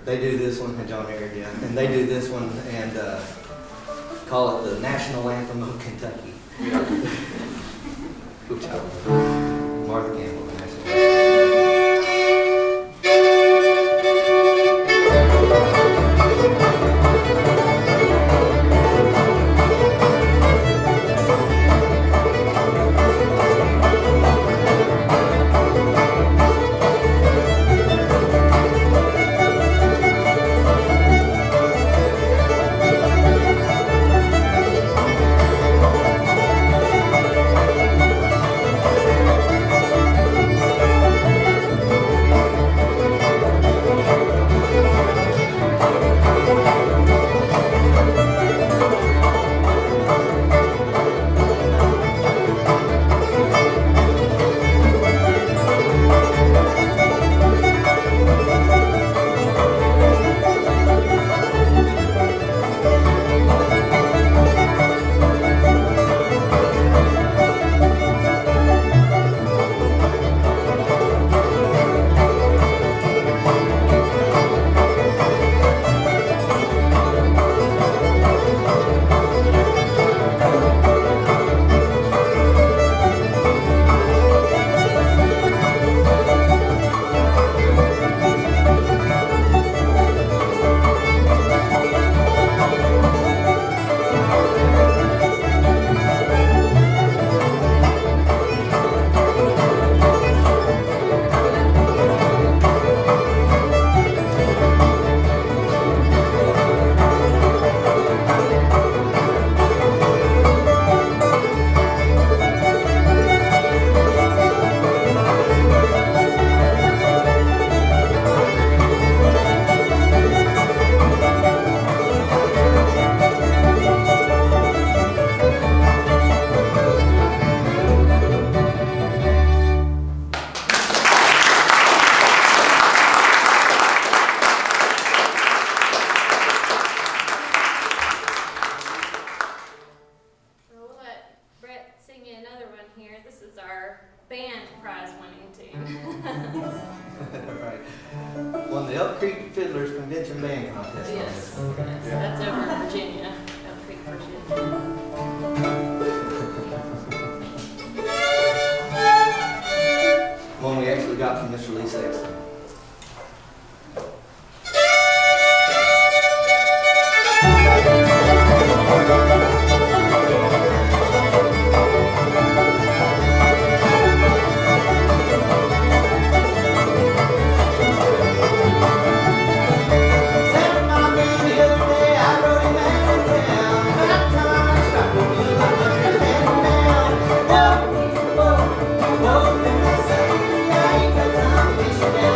They do this one, and John Herod, yeah. And they do this one and call it the National Anthem of Kentucky. Which I Martha Campbell, the National Right. Won the Elk Creek Fiddlers Convention Band Contest. Yes, yes. Yeah. That's over in Virginia. Elk Creek, Virginia. One we actually got from Mr. Lee Sexton. Whoa, whoa, whoa,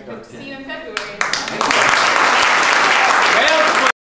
hope to see you in February. Thank you.